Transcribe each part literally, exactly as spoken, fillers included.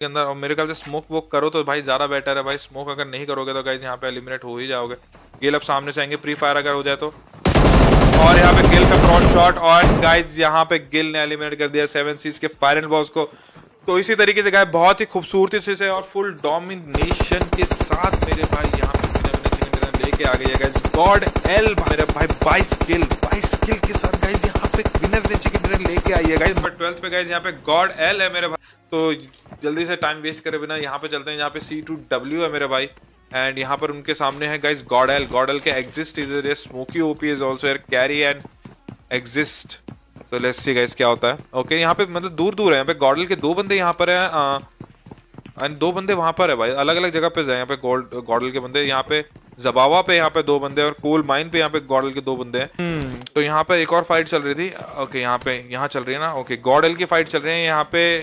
के अंदर। और मेरे ख्याल से स्मोक वोक करो तो भाई ज्यादा बेटर है भाई। स्मोक अगर नहीं करोगे तो गाइज यहाँ पे एलिमिनेट हो ही जाओगे। गिल अब सामने से आएंगे, प्री फायर अगर हो जाए तो। और यहाँ पे गिल का क्रॉस शॉट, और गाइज यहाँ पे गिल ने एलिमिनेट कर दिया सेवन सीज के फाइनल बॉस को। तो इसी तरीके से गाइज बहुत ही खूबसूरती से और फुल डोमिनेशन के साथ मेरे भाई यहाँ पे लेके आ गई है गाइज गॉड एल मेरे भाई बाईस किल बाईस किल के साथ गाइज यहाँ पे विनर ने चिकन डिनर लेके आई है गाइज। नंबर ट्वेल्थ पे गाइज यहाँ पे गॉड एल है मेरे भाई। तो जल्दी से टाइम वेस्ट करे बिना यहाँ पे चलते हैं। यहाँ पे सी टू डब्ल्यू है मेरे भाई, एंड यहाँ पर उनके सामने है guys God L. God L के exist is a smoky OP is also here, carry and exist. तो लेट्स सी गाइज क्या होता है। ओके यहाँ पे मतलब दूर दूर है, यहाँ पे गॉड एल के दो बंदे यहाँ पर है एंड दो बंदे वहां पर है भाई, अलग अलग जगह पे यहाँ पे गोल्ड गॉडल के बंदे, यहाँ पे जबावा पे यहाँ पे दो बंदे और कोल माइन पे यहाँ पे गॉडल के दो बंदे हैं। तो यहाँ पे एक और फाइट चल रही थी। ओके यहाँ पे यहाँ चल रही है ना। ओके गॉडल की फाइट चल रही है यहाँ पे।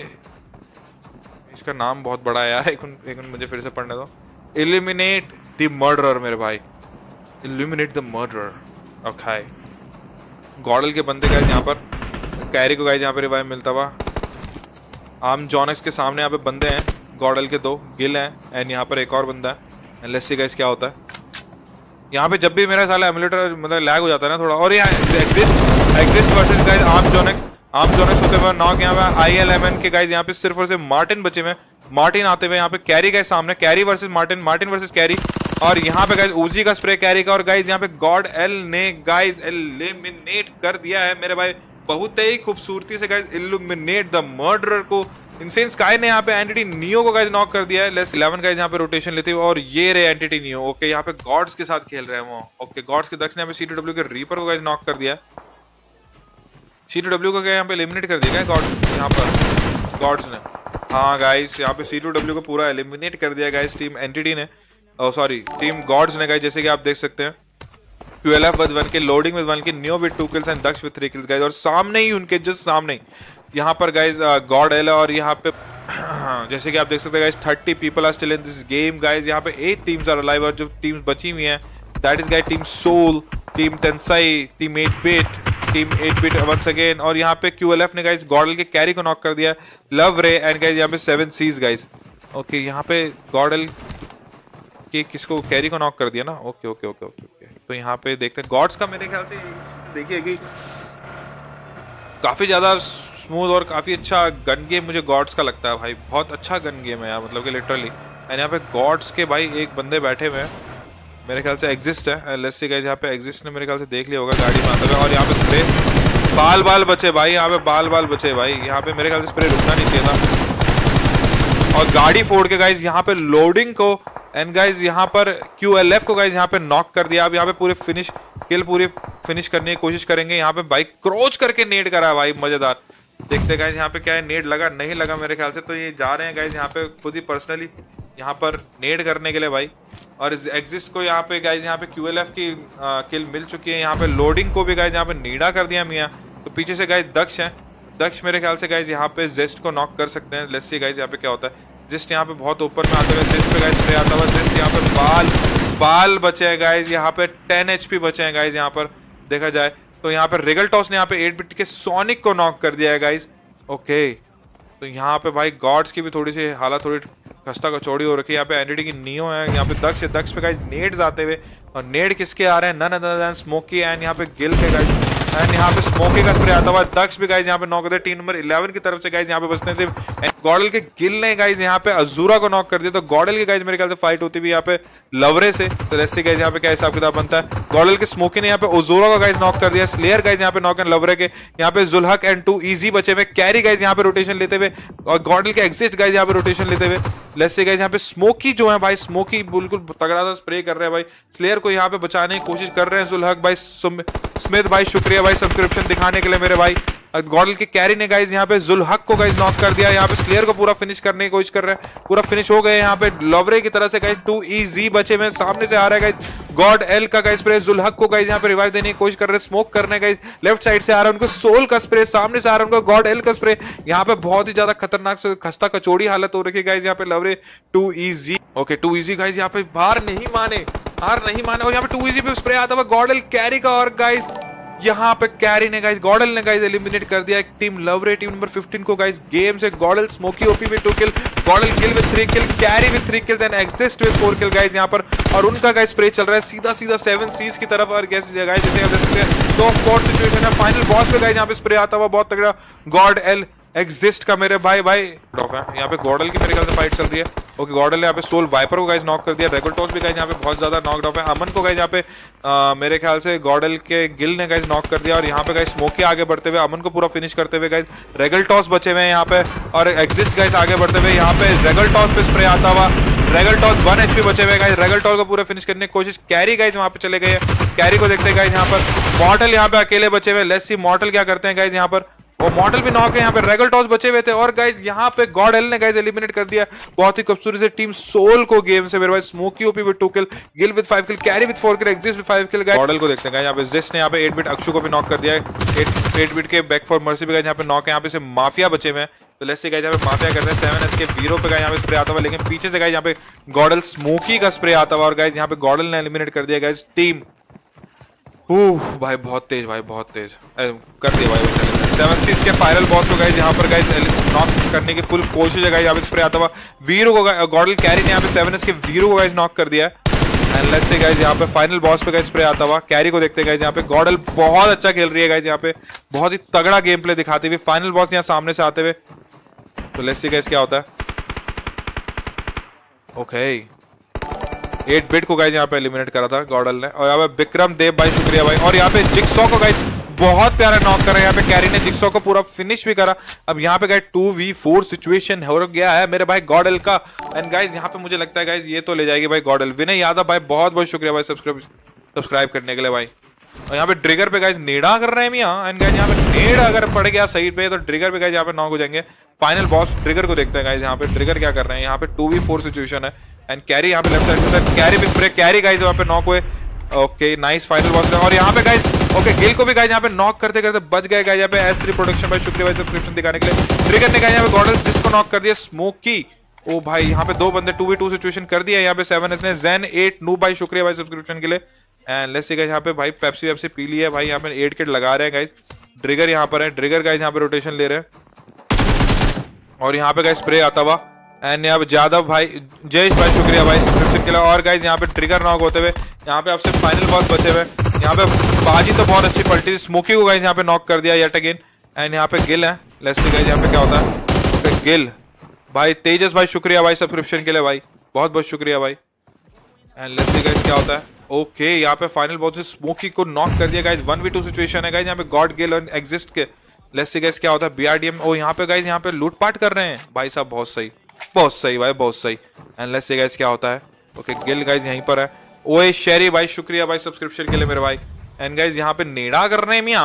इसका नाम बहुत बड़ा है यार, एक मिनट एक मिनट मुझे फिर से पढ़ने दो। एलिमिनेट द मर्डरर मेरे भाई, eliminate the murderer. Okay GodL के बंदे गाइस यहाँ पर, कैरी को गाइस यहाँ पे रिवाइव मिलता हुआ। आर्म जॉनक्स के सामने यहाँ पे बंदे हैं, गॉडल के दो, गिल हैं एंड यहाँ पर एक और बंदा है। लेट्स सी गाइस क्या होता है यहाँ पे। जब भी मेरा साला एमुलेटर मतलब लैग हो जाता है ना थोड़ा। और यहाँ एग्जिस्ट एग्जिस्ट वर्सेस गाइस आर्म जॉनक्स आर्म जॉनक्स होते हुए नॉक यहाँ पे आई एल एम एन के गाइस यहाँ पे सिर्फ और सिर्फ मार्टिन बचे हुए। मार्टिन आते हुए यहाँ पे कैरी गाइस सामने, carry versus Martin, Martin versus carry. और यहाँ पे गाइस उजी का स्प्रे कैरी का, और गाइस यहाँ पे गॉड एल ने गाइस एलिमिनेट कर दिया है मेरे भाई बहुत ही खूबसूरती से गाइस, एलिमिनेट द मर्डरर को। इनसेन स्काई ने यहाँ पे एंटिटी नियो को गाइस नॉक कर दिया है। लेट्स इलेवन गाइस यहाँ पे रोटेशन लेते हुए, और ये रे एंटिटी नियो। ओके यहाँ पे गॉड्स के साथ खेल रहे हैं वो। ओके गॉड्स के दक्ष ने यहाँ पे सी टू डब्ल्यू के रीपर को गाइस नॉक कर दिया। सी टू डब्ल्यू को क्या यहाँ पे एलिमिनेट कर दिया गॉड्स यहाँ पर गॉड्स ने। हाँ गाइस यहाँ पे सी टू डब्ल्यू को पूरा एलिमिनेट कर दिया गाइस टीम एंटिटी ने, सॉरी टीम गॉड्स ने गाइस। जैसे कि आप देख सकते हैं QLF with one K, loading with one K, neo with two kills and Daksh with three kills guys. और सामने ही उनके जस्ट सामने ही यहाँ पर गाइस गॉड एल है। और यहाँ पे जैसे कि आप देख सकते हैं guys thirty people are still in this game guys. यहाँ पे एट टीम्स आर अलाइव, और जो टीम्स बची हुई हैं that is guys team soul, team tensai, team eight bit, team eight bit once again. और यहाँ पे क्यूएलएफ ने गाइस गॉड एल के कैरी को नॉक कर दिया, लव रे एंड गाइस यहाँ पे सेवन सीज गाइस। ओके यहाँ पे गॉड एल के किसको कैरी को नॉक कर दिया ना। Okay okay okay okay okay तो यहाँ पे देखते हैं गॉड्स का। मेरे ख्याल से देखिए कि काफी ज्यादा स्मूथ और काफी अच्छा गन गेम मुझे गॉड्स का लगता है भाई, बहुत अच्छा गन गेम है यार, मतलब कि लिटरली। एंड यहाँ पे गॉड्स के भाई एक बंदे बैठे हुए हैं, मेरे ख्याल से एग्जिस्ट है। लेट्स सी गाइस यहाँ पे एग्जिस्ट ने मेरे ख्याल से देख लिया होगा गाड़ी में आते हुए। और यहाँ पे स्प्रे बाल बाल बचे भाई, यहाँ पे बाल बाल बचे भाई। यहाँ पे मेरे ख्याल से स्प्रे रुकना नहीं चाहिए था, और गाड़ी फोड़ के गाइस यहाँ पे लोडिंग को एंड गाइस यहाँ पर क्यूएलएफ को गाइस यहाँ पे नॉक कर दिया। अब यहाँ पे पूरे फिनिश किल पूरी फिनिश करने की कोशिश करेंगे। यहाँ पे भाई क्रोच करके नेड करा भाई, मजेदार। देखते गाइस यहाँ पे क्या है, नेड लगा नहीं लगा मेरे ख्याल से। तो ये जा रहे हैं गाइस यहाँ पे खुद ही पर्सनली यहाँ पर नेड करने के लिए भाई। और एग्जिस्ट को यहाँ पे गाइस यहाँ पे क्यूएलएफ की आ, किल मिल चुकी है। यहाँ पे लोडिंग को भी गाइस यहाँ पे नीडा कर दिया मियाँ। तो पीछे से गाइस दक्ष है, दक्ष मेरे ख्याल से गाइस यहाँ पे जेस्ट को नॉक कर सकते हैं। लेट्स सी गाइस यहाँ पे क्या होता है। जेस्ट यहाँ पे बहुत ऊपर में आते हुए, जेस्ट पे गाइस स्प्रे आता हुआ। जेस्ट यहाँ पे बाल बाल बचे हैं गाइस, यहाँ पे टेन एचपी बचे हैं गाइस। यहाँ पर देखा जाए तो यहाँ पे रिगल टॉस ने यहाँ पे एट बिट के सोनिक को नॉक कर दिया है गाइस। ओके तो यहाँ पे भाई गॉड्स की भी थोड़ी सी हालत थोड़ी खस्ता कचौड़ी हो रखी है। यहाँ पे एनडीटी की नियो है, यहाँ पे दक्ष दक्ष पे गाइस नेड्स आते हुए, और नेड किसके आ रहे हैं, none other than smoky and यहाँ पे गिल के गाइस। एंड यहाँ पे स्मोकी का स्प्रे आता हुआ, दक्ष भी गाइस यहाँ पे नॉक कर दिया। टीम नंबर इलेवन की तरफ से गाइस यहाँ पे बचते हैं गॉडल के गिल ने गाइस यहाँ पे अजूरा को नॉक कर दिया। तो गॉडल के गाइस मेरे ख्याल से फाइट होती हुई यहाँ पे लवरे से। तो लेट्स सी गाइस यहाँ पे क्या हिसाब किताब बनता है। गॉडल के स्मोकी ने यहाँ पे अजूरा को गाइस नॉक कर दिया। स्लेयर गाइस यहाँ पे नॉक एंड लवरे के यहाँ पे जुलहक एंड टू इजी बचे हुए। कैरी गाइस यहाँ पे रोटेशन लेते हुए, और गॉडल के एग्जिस्ट गाइस यहाँ पे रोटेशन लेते हुए। लेट्स सी गाइस यहाँ पे स्मोकी जो है भाई, स्मोकी बिल्कुल तगड़ा सा स्प्रे कर रहे हैं भाई। स्लेयर को यहाँ पे बचाने की कोशिश कर रहे हैं जुलहक भाई। स्मिथ भाई शुक्रिया भाई सब्सक्रिप्शन दिखाने के लिए मेरे भाई। गॉडल के कैरी ने गाइस यहाँ पे जुलहक को गाइस नॉक कर दिया। यहाँ पे स्लेयर को पूरा फिनिश करने की कोशिश कर रहे हैं, पूरा फिनिश हो गए। यहाँ पे लवरे की तरह से गाइस टू इजी बचे में सामने से आ रहा है गाइस गॉड एल का गाइस स्प्रे। जुलहक को गाइस यहाँ पे रिवाइव देने की कोशिश कर रहे हैं, स्मोक करने गाइस लेफ्ट साइड से आ रहा है उनको सोल का स्प्रे, सामने से आ रहा है उनको गॉड एल का स्प्रे। यहाँ पे बहुत ही ज्यादा खतरनाक से खस्ता कचौड़ी हालत हो रखी है गाइस यहाँ पे लवरे too easy. Okay too easy guys यहाँ पे बाहर नहीं माने, हार नहीं माने। और यहाँ पे टू इजी पे स्प्रे आता हुआ गॉड एल कैरी का, और गाइस यहाँ पे कैरी ने गाइस गॉडल ने गाइस एलिमिनेट कर दिया टीम लवरे टीम नंबर फिफ्टीन को गाइस गेम से। GodL smoky OP with two kill, GodL kill with three kill, carry with three kills and exist with four kill guys यहाँ पर। और उनका गाइस स्प्रे चल रहा है सीधा सीधा सेवन सीज की तरफ। और गाइस गाइस जैसे तो फोर्थ सिचुएशन है फाइनल बॉस पे गाइस यहाँ पे स्प्रे आता हुआ बहुत तगड़ा गॉड एल एग्जिस्ट का मेरे भाई भाई ड्रॉप है यहाँ पे। गॉडल की मेरे ख्याल से फाइट चल रही है। ओके गॉडल ने यहाँ पे सोल वाइपर को गाइस नॉक कर दिया। रेगुलटॉस भी गाइस यहाँ पे बहुत ज्यादा नॉक ऑफ है। अमन को गाइस यहाँ पे आ, मेरे ख्याल से गॉडल के गिल ने गाइस नॉक कर दिया। और यहाँ पे गाइस स्मोकी आगे बढ़ते हुए अमन को पूरा फिनिश करते हुए गाइस रेगुलटॉस बचे हुए हैं यहाँ पे। और एग्जिस्ट गाइस आगे बढ़ते हुए यहाँ पे रेगुलटॉस पे स्प्रे आता हुआ। रेगुलटॉस वन एचपी बचे हुए गाइस। रेगुलटॉस को पूरा फिनिश करने की कोशिश कैरी गाइस वहां पे चले गए। कैरी को देखते हैं गाइस यहाँ पर। मॉर्टल यहाँ पे अकेले बचे हुए। लेट्स सी मॉर्टल क्या करते हैं गाइस यहाँ पर। और मॉडल भी नॉक है यहाँ पे। रेगुलटॉस बचे हुए थे और गाइस यहाँ पे गॉड एल ने गाइस एलिमिनेट कर दिया बहुत ही खूबसूरत से टीम सोल को गेम से मेरे भाई। Smoky OP with two kill, gill with five kill, carry with four kill, exist with five kill. Model को देखते हैं यहाँ पे। जिस ने यहाँ पे एट बिट अक्षु को भी नॉक कर दिया है। एट बिट के बैक फॉर मर्सी भी गाइस यहाँ पे नॉक है। यहाँ पे से माफिया बचे हुए हैं। तो लेट्स सी गाइस यहाँ पे माफिया करते हैं। सेवन एस के वीरो पे गाइस यहाँ पे स्प्रे आता हुआ। लेकिन पीछे से गाइस यहाँ पे गॉडल स्मोकी का स्प्रे आता हुआ। और गाइस यहाँ पे गॉडल ने एलिमिनेट कर दिया गाइस टीम। ओह भाई बहुत तेज भाई बहुत तेज कर दिया भाई। सेवन सीज के फाइनल बॉस को गाइस यहाँ पर गाइस नॉक करने की फुल कोशिश है गाइस यहाँ पे स्प्रे आता हुआ। वीरो को गॉडल कैरी ने यहाँ पे सेवन एस के वीरो को गाइस नॉक कर दिया है। एंड लेट्स से गाइस यहाँ पे फाइनल बॉस पे गाइस स्प्रे आता हुआ। कैरी को देखते हैं गाइस यहाँ पे। गॉडल बहुत अच्छा खेल रही है गाइस यहाँ पे। बहुत ही तगड़ा गेम प्ले दिखाते हुए फाइनल बॉस यहाँ सामने से आते हुए। तो लेट्स सी गाइस क्या होता है। ओके एट बिट को गाइस यहाँ पे एलिमिनेट करा था गॉडल ने। और यहाँ पे विक्रम देव भाई शुक्रिया भाई। और यहाँ पे जिक्सॉ को गाइस बहुत प्यारा नॉक कर रहा है यहाँ पे। कैरी ने जिक्सॉ को पूरा फिनिश भी करा। अब यहाँ पे guys two v four situation हो गया है मेरे भाई गॉडल का। एंड गाइस यहाँ पे मुझे लगता है गाइस ये तो ले जाएगी भाई गॉडल। विनय यादव भाई बहुत बहुत शुक्रिया भाई सब्सक्राइब सब्सक्राइब करने के लिए भाई। और यहाँ पे ट्रिगर पे गाइस नेड़ा कर रहे हैं मियां। एंड गाइस यहाँ पे नेड़ अगर पड़ गया सही पे तो ट्रिगर पे गाइस यहाँ पे नॉक हो जाएंगे। फाइनल बॉस ट्रिगर को देखते हैं गाइस यहाँ पे। ट्रिगर क्या कर रहे हैं यहाँ पे। टू वी फोर सिचुएशन है। एंड कैरी यहाँ पे लेफ्ट साइड में कैरी भी स्प्रे। कैरी गाइस यहाँ पे नॉक हुए। Okay nice final boss. और यहाँ पे गाइस ओके गिल को भी गाइस यहाँ पे नॉक करते करते बच गए गाइस यहाँ पे। एस थ्री प्रोडक्शन भाई शुक्रिया भाई सब्सक्रिप्शन दिखाने के लिए। ट्रिगर ने गाइस यहाँ पे गॉडल जिसको नॉक कर दिया स्मोकी। ओ भाई यहाँ पे दो बंदे टू वी टू सिचुएशन कर दिया यहाँ पे। सेवन एस ने जैन एट नू भाई शुक्रिया भाई सब्सक्रिप्शन के लिए। एंड लेट्स सी गाइस यहाँ पे भाई पेप्सी वेप्सी पी ली है भाई। यहाँ पे एट किट लगा रहे हैं गाइस। ट्रिगर यहाँ पर है। ट्रिगर गाइस यहाँ पे रोटेशन ले रहे हैं। और यहाँ पे गाइस स्प्रे आता हुआ। एंड यहाँ पे जादव भाई जयेश भाई शुक्रिया भाई सब्सक्रिप्शन के लिए। और गाइस यहाँ पे ट्रिगर नॉक होते हुए यहाँ पे आपसे फाइनल बॉस बचे हुए। यहाँ पे बाजी तो बहुत अच्छी पलटी। स्मोकी को गाइस यहाँ पे नॉक कर दिया येट अगेन। एंड यहाँ पे गिल है। लेट्स सी गाइस यहाँ पे क्या होता है। okay, गिल भाई तेजस भाई शुक्रिया भाई सब्सक्रिप्शन के लिए भाई बहुत बहुत शुक्रिया भाई। एंड लेट्स सी गाइस क्या होता है। ओके okay, यहाँ पे फाइनल बॉस से स्मोकी को नॉक कर दिया guys. One v two situation है गाइस यहाँ पे गॉड गिल और एग्जिस्ट के। लेट्स सी गाइस क्या होता है। बीआरडीएम ओ यहाँ पे गाइस यहाँ पे लूटपाट कर रहे हैं भाई साहब। बहुत सही बहुत सही भाई बहुत सही। एंड लेट्स सी गाइस क्या होता है। ओके गिल गाइस यहीं पर है। ओए शेरी भाई शुक्रिया भाई सब्सक्रिप्शन के लिए मेरे भाई। एंड गाइस यहाँ पे नेड़ा कर रहे हैं मियां।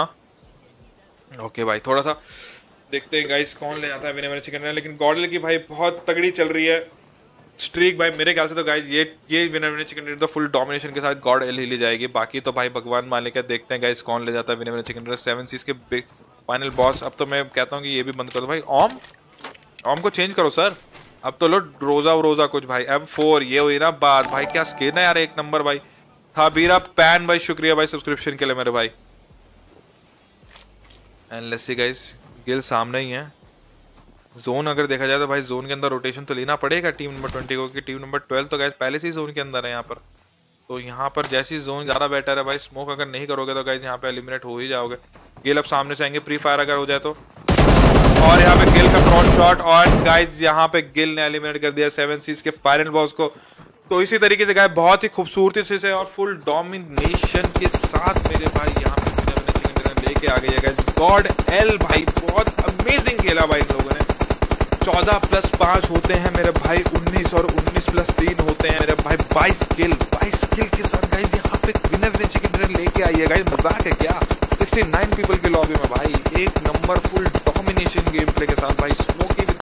ओके भाई थोड़ा सा देखते हैं गाइस कौन ले जाता है विनय चिकन। लेकिन गॉडल की भाई बहुत तगड़ी चल रही है स्ट्रीक भाई। मेरे ख्याल से तो गाइस ये ये विनर विनर चिकन डिनर तो फुल डोमिनेशन के साथ गॉड एल ही ले जाएगी। बाकी तो भाई भगवान मालिक है। देखते हैं गाइस कौन ले जाता है winner winner chicken dinner. Seven seas के फाइनल बॉस। अब तो मैं कहता हूँ कि ये भी बंद कर दो भाई। ओम ओम को चेंज करो सर। अब तो लो रोजा रोजा कुछ भाई। एम फोर ये हुई ना बात भाई। क्या स्किन है यार एक नंबर भाई। था बीरा पैन भाई शुक्रिया भाई सब्सक्रिप्शन के लिए मेरे भाई। And let's see guys gill सामने ही है। जोन अगर देखा जाए तो भाई जोन के अंदर रोटेशन तो लेना पड़ेगा टीम नंबर ट्वेंटी को। कि टीम नंबर ट्वेल्व तो गाइस पहले से ही जोन के अंदर है यहाँ पर। तो यहाँ पर जैसी जोन ज़्यादा बेटर है भाई। स्मोक अगर नहीं करोगे तो गाइस यहाँ पे एलिमिनेट हो ही जाओगे। गिल अब सामने से आएंगे प्री फायर अगर हो जाए तो। और यहाँ पे गिल का फ्रंट शॉट। और गाइस यहाँ पे गिल ने एलिमिनेट कर दिया सेवन सीज के फाइनल बॉस को। तो इसी तरीके से गाइस बहुत ही खूबसूरती से और फुल डोमिनेशन के साथ मेरे भाई यहाँ पे लेके आ गई है गाइस गॉड एल भाई। बहुत अमेजिंग खेला भाई इन लोगों ने। चौदह प्लस पांच होते हैं मेरे भाई उन्नीस। और उन्नीस प्लस तीन होते हैं मेरे भाई बाईस किल। बाईस किल के साथ गाइस यहाँ पे विनर विनर चिकन डिनर लेके आई है गाइस। मजाक है क्या। सिक्सटी नाइन पीपल के लॉबी में भाई एक number full domination gameplay के साथ भाई। स्मोकी